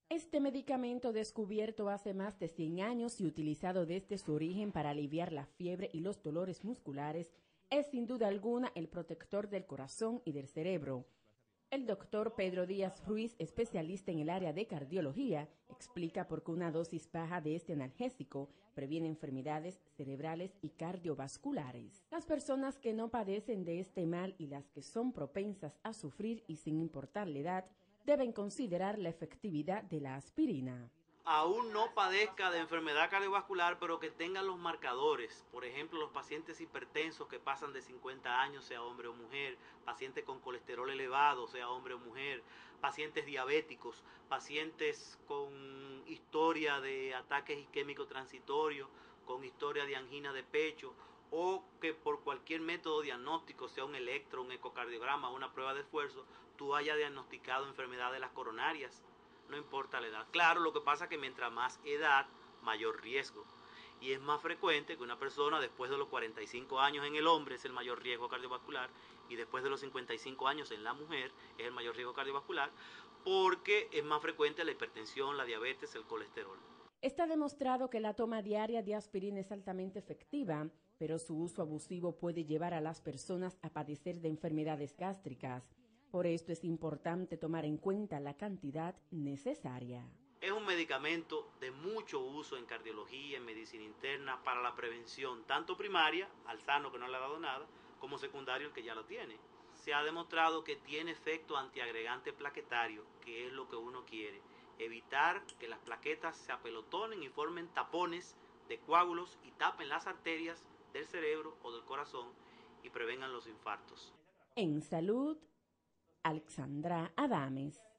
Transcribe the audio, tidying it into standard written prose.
Este medicamento, descubierto hace más de 100 años y utilizado desde su origen para aliviar la fiebre y los dolores musculares, es sin duda alguna el protector del corazón y del cerebro. El doctor Pedro Díaz Ruiz, especialista en el área de cardiología, explica por qué una dosis baja de este analgésico previene enfermedades cerebrales y cardiovasculares. Las personas que no padecen de este mal y las que son propensas a sufrir y sin importar la edad, deben considerar la efectividad de la aspirina. Aún no padezca de enfermedad cardiovascular, pero que tengan los marcadores, por ejemplo, los pacientes hipertensos que pasan de 50 años, sea hombre o mujer, pacientes con colesterol elevado, sea hombre o mujer, pacientes diabéticos, pacientes con historia de ataques isquémicos transitorios, con historia de angina de pecho, o que por cualquier método diagnóstico, sea un electro, un ecocardiograma, una prueba de esfuerzo, tú hayas diagnosticado enfermedad de las coronarias. No importa la edad. Claro, lo que pasa es que mientras más edad, mayor riesgo. Y es más frecuente que una persona después de los 45 años en el hombre es el mayor riesgo cardiovascular y después de los 55 años en la mujer es el mayor riesgo cardiovascular porque es más frecuente la hipertensión, la diabetes, el colesterol. Está demostrado que la toma diaria de aspirina es altamente efectiva, pero su uso abusivo puede llevar a las personas a padecer de enfermedades gástricas. Por esto es importante tomar en cuenta la cantidad necesaria. Es un medicamento de mucho uso en cardiología, en medicina interna, para la prevención, tanto primaria, al sano que no le ha dado nada, como secundario, el que ya lo tiene. Se ha demostrado que tiene efecto antiagregante plaquetario, que es lo que uno quiere, evitar que las plaquetas se apelotonen y formen tapones de coágulos y tapen las arterias del cerebro o del corazón y prevengan los infartos. En salud, Alexandra Adames.